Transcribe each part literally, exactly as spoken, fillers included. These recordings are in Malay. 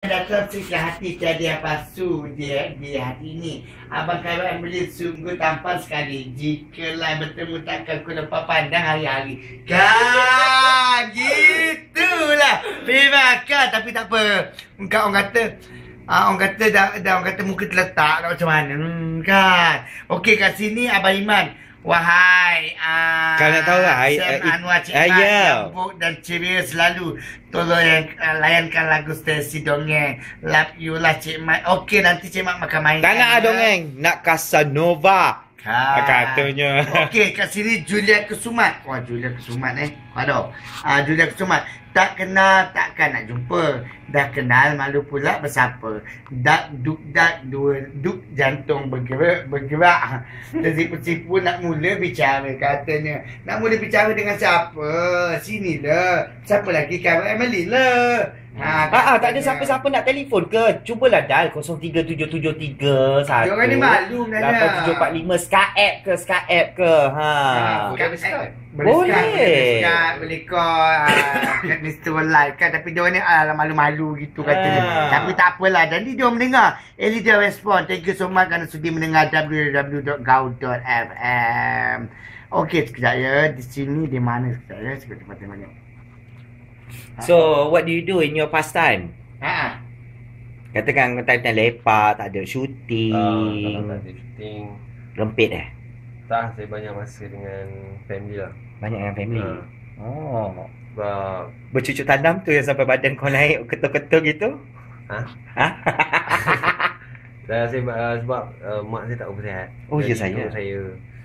Datang ke hati tiada palsu dia di hati ini. Abang kawan boleh sungguh tampan sekali. Jikalau bertemu takkan ku lupa pandang hari-hari. Kan gitulah. Terima tapi tak apa. Engkau orang kata ah, orang kata dah, dah orang kata muka terletak macam mana. Hmm, kan. Okey kat sini Abang Iman. Wahai uh, kau nak tahu lah Sam uh, Anwar Cik uh, Mat yeah. Lembut dan ceria selalu. Tolong yang uh, layankan lagu Stacey Dongeng. Love you lah Cik Mat. Okey nanti Cik Mat makan main. Tak nak ya. Dongeng. Nak Casanova kan. Katanya. Okey kat sini Julia Kesumat. Wah Julia Kesumat eh. Aduh. Ah uh, Julia Kesumat. Tak kenal takkan nak jumpa. Dah kenal malu pula bersapa. Dak duk dak dua duk jantung bergerak bergerak. Tersipu-sipu nak mula bicara katanya. Nak mula bicara dengan siapa? Sinilah. Siapa lagi kawan Emily lah. Ha, ah, tak ada siapa-siapa nak telefon ke? Cubalah dial kosong tiga tujuh tujuh tiga satu. Diorang ni malu sebenarnya. lapan tujuh empat lima Skype ke Skype ke? Ha. Ha Boleh Skype. Boleh. Skype, boleh call. Kat Mister Live kan. Tapi diorang ni ala malu-malu gitu katanya. Ha. Tapi tak apalah. Jadi diorang mendengar. Eli dia respon. Thank you so much kerana sudi mendengar w w w dot gaul dot f m. Okey sekejap ya. Di sini di mana sekejap ya. Sekejap di mana. So, what do you do in your pastime? Ha. Katakan time-time lepak, tak ada shooting. Uh, kalau tak ada shooting, Rempit eh? tak, saya banyak masa dengan family lah. Banyak dengan family? Ha. Oh. Sebab Bercucuk tanam tu yang sampai badan kau naik ketul-ketul gitu? Ha? Ha? Dan saya, uh, sebab uh, mak saya tak bersihat. Oh, ya, Jadi saya? tu saya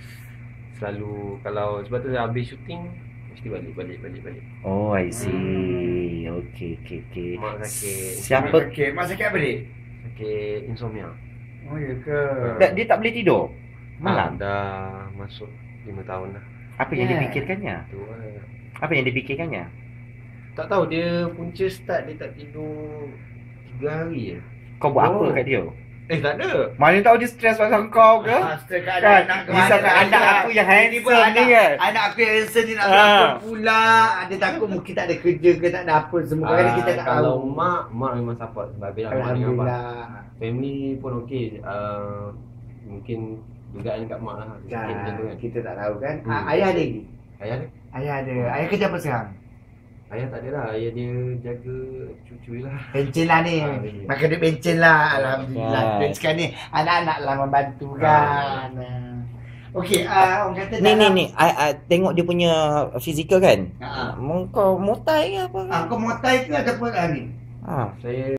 selalu, kalau sebab tu saya habis shooting mesti balik, balik, balik, balik. Oh, I see. Okey, okey, okey. Mak sakit. Siapa? Okey. Mak sakit apa dia? Sakit insomnia. Oh ya ke? Tak, dia tak boleh tidur? Malam? Ha, dah masuk lima tahun dah. Apa yang Yeah. dipikirkannya? Tu lah. Apa yang dipikirkannya? Tak tahu, dia punca start dia tak tidur tiga hari je. Kau buat Oh. apa kat dia? Eh tak ada. Mana tahu dia stres pasal kau ke? Astaga Kan? kan, anak ke Bisa mana kan anak dah. aku yang Ini pun handsome ni anak, kan? anak aku yang handsome ni nak Ah. berapa pula. Ada takut mungkin tak ada kerja ke tak ada apa semua. Kadang Ah, kita tak kalau tahu. mak, mak memang support sebab bila mak dengan abang. Alhamdulillah. Family pun okey. Uh, mungkin dugaan kat mak lah. Sikit macam tu Kan, kan. kita tak tahu kan. Hmm. Ah, ayah ada lagi? Ayah dia? Ayah ada. Ayah kerja apa sekarang? Ayah tak ada lah. Ayah dia jaga cucu lah. Pencen lah ni. Ah, bencin. Maka dia pencen lah. Alhamdulillah. Ah. Dan sekarang ni anak-anak lah membantu Ah. kan. Okey, ah, orang kata Ni ni dalam- ni, I, I, tengok dia punya fizikal kan? Ha. Kau motai ke apa? Ah, kau motai ke ataupun ah, ni? Ha. Saya